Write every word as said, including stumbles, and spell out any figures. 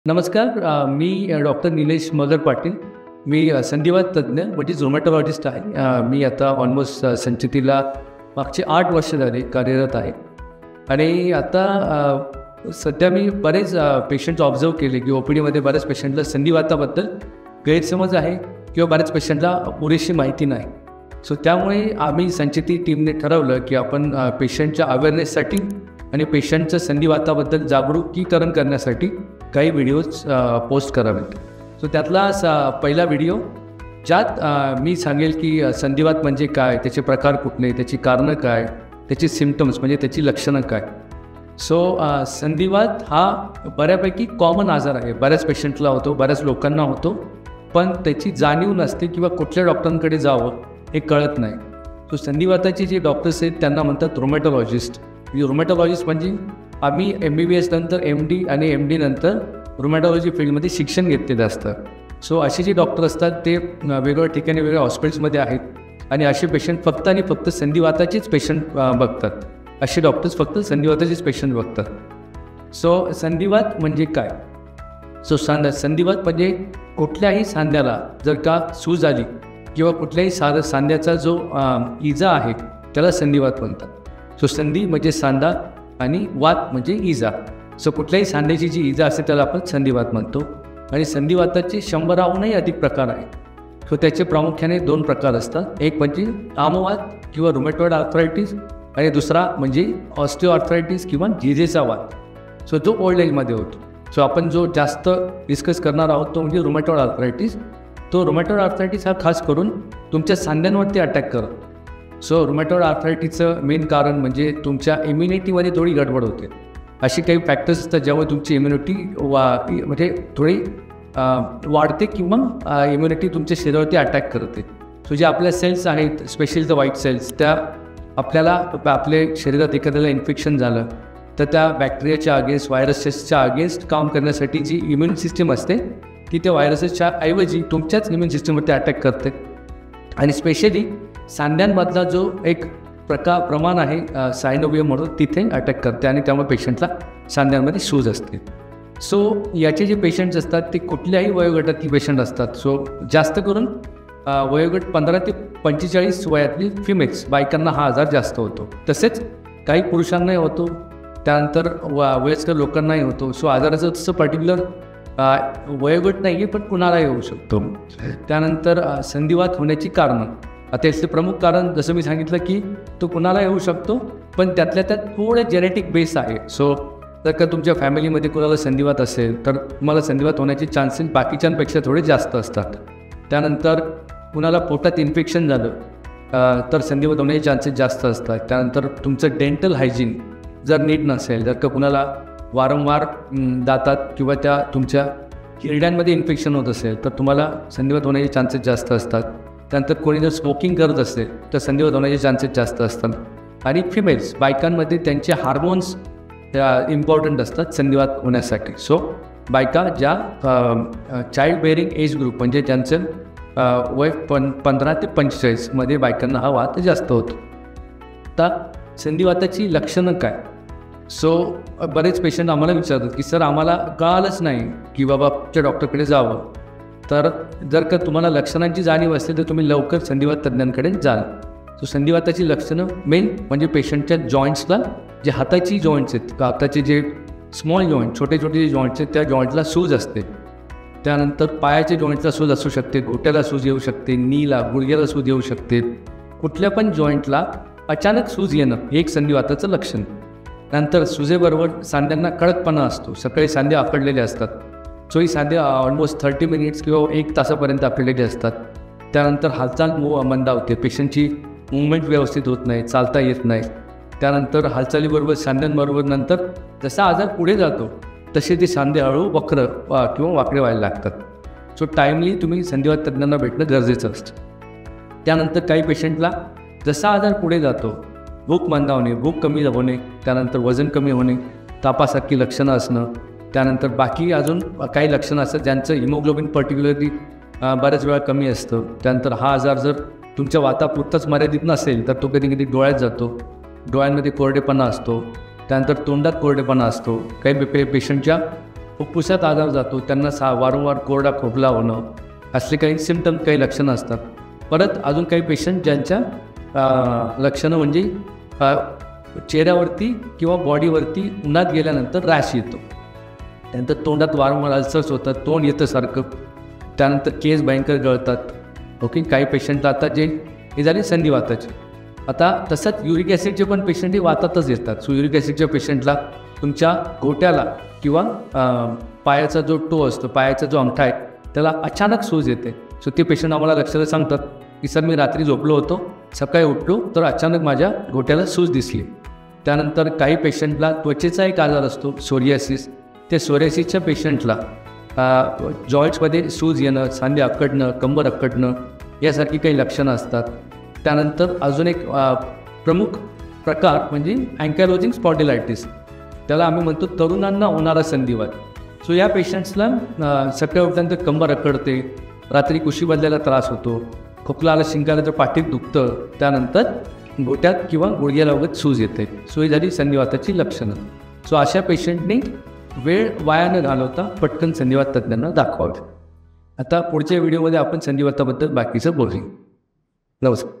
नमस्कार. अ, मी डॉक्टर निलेश मगर पाटील. मी अ, संधिवात तज्ज्ञ म्हणजे झोमॅटोलॉजिस्ट आहे. अ, मी आता ऑलमोस्ट अ, संचितीला मागचे आठ वर्ष झाले कार्यरत आहे. आणि आता अ, सध्या मी बरेच पेशंट्स ऑब्झर्व केले की ओ पी डीमध्ये बऱ्याच पेशंटला संधिवाताबद्दल गैरसमज आहे किंवा बऱ्याच पेशंटला पुरेशी माहिती नाही. सो त्यामुळे आम्ही संचिती टीमने ठरवलं की आपण अ, पेशंटच्या अवेअरनेससाठी आणि पेशंटचं संधिवाताबद्दल जागरूकीकरण करण्यासाठी काही व्हिडिओज पोस्ट करावेत. सो त्यातला स पहिला व्हिडिओ ज्यात अ, मी सांगेल की अ, संधिवात म्हणजे काय, त्याचे प्रकार कुठले, त्याची कारणं काय, त्याची सिम्पटम्स म्हणजे त्याची लक्षणं काय. सो अ, संधिवात हा बऱ्यापैकी कॉमन आजार आहे. बऱ्याच पेशंटला होतो, बऱ्याच लोकांना होतो, पण त्याची जाणीव नसते किंवा कुठल्या डॉक्टरांकडे जावं हे कळत नाही. सो संधिवाताचे जे डॉक्टर्स आहेत त्यांना म्हणतात रुमॅटोलॉजिस्ट. रुमॅटोलॉजिस्ट म्हणजे आम्ही एम बी बी एस नंतर एम डी आणि एम डी नंतर रुमॅटॉलॉजी फील्डमध्ये शिक्षण घेतलेलं असतं. सो असे जे डॉक्टर असतात ते वेगवेगळ्या ठिकाणी वेगळ्या हॉस्पिटल्समध्ये आहेत आणि असे पेशंट फक्त आणि फक्त संधिवाताचेच पेशंट बघतात. असे डॉक्टर्स फक्त संधिवाताचेच पेशंट बघतात. सो संधिवात म्हणजे काय? सो सांध संधिवात म्हणजे कुठल्याही सांध्याला जर का सूज आली किंवा कुठल्याही सा सांध्याचा जो इजा आहे त्याला संधिवात म्हणतात. सो संधी म्हणजे सांधा आणि वात म्हणजे इजा. सो कुठल्याही सांध्याची जी इजा असते त्याला आपण संधिवात म्हणतो. आणि संधिवाताचे शंभराहूनही अधिक प्रकार आहेत. सो त्याचे प्रामुख्याने दोन प्रकार असतात. एक म्हणजे आमवात किंवा रुमॅटॉइड आर्थरायटिस आणि दुसरा म्हणजे ऑस्टिओ आर्थरायटिस किंवा जिजेचा वात. सो जो ओल्ड एजमध्ये होतो. सो आपण जो जास्त डिस्कस करणार आहोत तो म्हणजे रुमॅटॉइड आर्थरायटिस. तो रुमॅटॉइड आर्थरायटिस हा खास करून तुमच्या सांध्यांवरती अटॅक करतो. सो रुमॅटॉइड आर्थरायटिसचं मेन कारण म्हणजे तुमच्या इम्युनिटीमध्ये थोडी गडबड होते. असे काही फॅक्टर्स असतात ज्यामुळे तुमची इम्युनिटी वा म्हणजे थोडी वाढते किंवा इम्युनिटी तुमच्या शरीरावरती अटॅक करते. सो जे आपल्या सेल्स आहेत, स्पेशली द व्हाईट सेल्स, त्या आपल्याला आपल्या शरीरात एखाद्याला इन्फेक्शन झालं तर त्या बॅक्टेरियाच्या अगेन्स्ट, व्हायरसेसच्या अगेन्स्ट काम करण्यासाठी जी इम्युन सिस्टीम असते ती त्या व्हायरसेसच्या ऐवजी तुमच्याच इम्युन सिस्टीमवरती अटॅक करते. आणि स्पेशली सांध्यांमधला जो एक प्रकार प्रमाण आहे सायनोवियम म्हणून तिथे अटॅक करते आणि त्यामुळे पेशंटला सांध्यांमध्ये सूज असते. सो याचे जे पेशंट्स असतात ते कुठल्याही वयोगटातली पेशंट असतात. सो जास्त करून वयोगट पंधरा ते पंचेचाळीस वयातली फिमेल्स बायकांना हा आजार जास्त होतो. तसेच काही पुरुषांनाही होतो, त्यानंतर व वयस्कर लोकांनाही होतो. सो आजाराचं तसं पर्टिक्युलर वयोगट नाही आहे, पण कुणालाही होऊ शकतो. त्यानंतर संधिवात होण्याची कारणं. आता याचे प्रमुख कारण जसं मी सांगितलं की तो कुणाला येऊ शकतो, पण त्यातल्या त्यात थोडं जेनेटिक बेस आहे. सो जर का तुमच्या फॅमिलीमध्ये कुणाला संधिवात असेल तर तुम्हाला संधिवात होण्याचे चान्सेस बाकीच्यांपेक्षा थोडे जास्त असतात. त्यानंतर कुणाला पोटात इन्फेक्शन झालं तर संधिवात होण्याचे चान्सेस जास्त असतात. त्यानंतर तुमचं डेंटल हायजीन जर नीट नसेल, जर का कुणाला वारंवार दातात किंवा त्या तुमच्या हिरड्यांमध्ये इन्फेक्शन होत असेल तर तुम्हाला संधिवात होण्याचे चान्सेस जास्त असतात. त्यानंतर कोणी जर स्मोकिंग करत असेल तर संधिवात होण्याचे चान्सेस जास्त असतात. आणि फिमेल्स बायकांमध्ये त्यांचे हार्मोन्स इम्पॉर्टंट असतात संधिवात होण्यासाठी. सो बायका ज्या चाइल्ड बेअरिंग एज ग्रुप म्हणजे ज्यांचं वय पं पंधरा ते पंचेचाळीसमध्ये बायकांना हा वात जास्त होतो. आता संधिवाताची लक्षणं काय? सो बरेच पेशंट आम्हाला विचारतात की सर आम्हाला कळालंच नाही की बाबा त्या डॉक्टरकडे जावं. तर जर का तुम्हाला लक्षणांची जाणीव असते तर तुम्ही लवकर संधिवात तज्ज्ञांकडे जाल. सो संधिवाताची लक्षणं मेन म्हणजे पेशंटच्या जॉईंट्सला, जे हाताची जॉईंट्स आहेत, हाताचे जे स्मॉल जॉईंट, छोटे छोटे जे जॉईंट्स आहेत त्या जॉईंटला सूज असते. त्यानंतर पायाच्या जॉईंटला सूज असू शकते, घोट्याला सूज येऊ शकते, नीला गुडघ्याला सूज येऊ शकते. कुठल्या पण जॉईंटला अचानक सूज येणं हे एक संधिवाताचं लक्षण. नंतर सुजेबरोबर सांध्यांना कडकपणा असतो. सकाळी सांधे आखडलेले असतात. सो ही सांधे ऑलमोस्ट थर्टी मिनिट्स किंवा एक तासापर्यंत आखडलेले असतात. त्यानंतर हालचाल मो मंदावते, पेशंटची मुवमेंट व्यवस्थित होत नाही, चालता येत नाही. त्यानंतर हालचालीबरोबर सांध्यांबरोबर नंतर जसा आजार पुढे जातो तसे ते सांधे हळू वक्र किंवा वाकडे व्हायला लागतात. सो टाईमली तुम्ही संधिवात तज्ज्ञांना भेटणं गरजेचं असतं. त्यानंतर काही पेशंटला जसा आजार पुढे जातो भूक मंदावणे, भूक कमी होणे, त्यानंतर वजन कमी होणे, तापासारखी लक्षणं असणं, त्यानंतर बाकी अजून काही लक्षणं असतात ज्यांचं हिमोग्लोबिन पर्टिक्युलरली बऱ्याच वेळा कमी असतं. त्यानंतर हा आजार जर तुमच्या वातापुरताच मर्यादित नसेल तर तो कधी कधी डोळ्यात जातो, डोळ्यांमध्ये कोरडेपणा असतो, त्यानंतर तोंडात कोरडेपणा असतो. काही पे पेशंटच्या फुफ्फुसात आजार जातो, त्यांना सा वारंवार कोरडा खोकला होणं, असले काही सिम्पटम, काही लक्षणं असतात. परत अजून काही पेशंट ज्यांच्या लक्षणं म्हणजे चेहऱ्यावरती किंवा बॉडीवरती उन्हात गेल्यानंतर रॅश येतो, त्यानंतर तोंडात वारंवार अल्सर्स होतात, तोंड येतं सारखं, त्यानंतर केस भयंकर गळतात. ओके, काही पेशंट आता जे हे झाले संधिवाताचे. आता तसंच युरिक ॲसिडचे पण पेशंट हे वातातच येतात. सो युरिक ॲसिडच्या पेशंटला तुमच्या घोट्याला किंवा पायाचा जो टो असतो, पायाचा जो अंगठा आहे, त्याला अचानक सूज येते. सो ते पेशंट आम्हाला लक्षात सांगतात की सर मी रात्री झोपलो होतो, सकाळी उठलो तर अचानक माझ्या घोट्याला सूज दिसली. त्यानंतर काही पेशंटला त्वचेचा एक आजार असतो सोरियासिस. त्या सोरियासिसच्या पेशंटला जॉईंट्समध्ये सूज येणं, सांधे अक्कडणं, कंबर अक्कडणं यासारखी काही लक्षणं असतात. त्यानंतर अजून एक प्रमुख प्रकार म्हणजे अँकॅलोजिंग स्पॉन्डिलायटिस, त्याला आम्ही म्हणतो तरुणांना होणारा संधिवात. सो या पेशंट्सला सकाळी उठल्यानंतर कंबर अक्कडते, रात्री कुशी बदलायला त्रास होतो, खोकला आला, शिंकायला तर पाठीत दुखतं, त्यानंतर घोट्यात किंवा गुडघ्याला वगैरे सूज येते. सो ही झाली संधिवाताची लक्षणं. सो अशा पेशंटने वेळ वाया न घालवता पटकन संधिवात तज्ज्ञांना दाखवावे. आता पुढच्या व्हिडिओमध्ये आपण संधिवाताबद्दल बाकीचं बोलू. नमस्कार.